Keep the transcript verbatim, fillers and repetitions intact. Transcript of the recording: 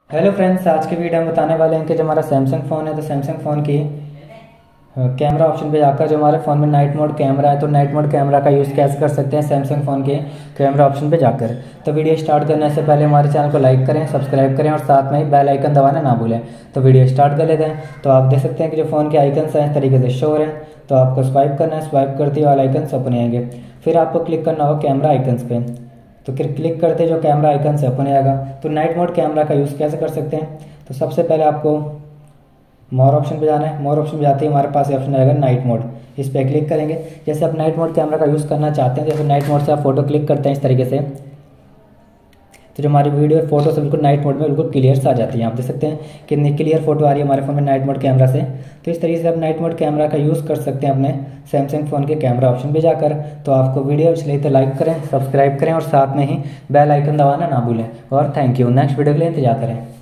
Hello friends, आज की video हम बताने वाले हैं कि जो हमारा सैमसंग फ़ोन है तो सैमसंग फ़ोन की कैमरा ऑप्शन पे जाकर जो हमारे फ़ोन में नाइट मोड कैमरा है तो नाइट मोड कैमरा का यूज़ कैसे कर सकते हैं सैमसंग फ़ोन के कैमरा ऑप्शन पे जाकर। तो वीडियो स्टार्ट करने से पहले हमारे चैनल को लाइक करें, सब्सक्राइब करें और साथ में ही बेल आइकन दबाना ना भूलें। तो वीडियो स्टार्ट कर लेते हैं। तो आप देख सकते हैं कि जो फ़ोन के आइकन्स हैं इस तरीके से शो हो रहे हैं। तो आपको स्वाइप करना है, स्वाइप करते ही ऑल आइकन्स ओपन आएंगे। फिर आपको क्लिक करना होगा कैमरा आइकन्स पे। तो फिर क्लिक करते जो कैमरा आइकन से ओपन आएगा। तो नाइट मोड कैमरा का यूज़ कैसे कर सकते हैं, तो सबसे पहले आपको मोर ऑप्शन पे जाना है। मोर ऑप्शन पे जाते ही हमारे पास ऑप्शन आएगा नाइट मोड, इस पर क्लिक करेंगे। जैसे आप नाइट मोड कैमरा का यूज़ करना चाहते हैं, जैसे नाइट मोड से आप फोटो क्लिक करते हैं इस तरीके से, तो जो हमारी वीडियो फोटो से बिल्कुल नाइट मोड में बिल्कुल क्लियर आ जाती है। आप देख सकते हैं कितनी क्लियर फोटो आ रही है हमारे फ़ोन में नाइट मोड कैमरा से। तो इस तरीके से आप नाइट मोड कैमरा का यूज़ कर सकते हैं अपने सैमसंग फ़ोन के कैमरा ऑप्शन पे जाकर। तो आपको वीडियो अच्छी लगी तो लाइक करें, सब्सक्राइब करें और साथ में ही बेल आइकन दबाना ना भूलें। और थैंक यू। नेक्स्ट वीडियो के लिए इंतजार करें।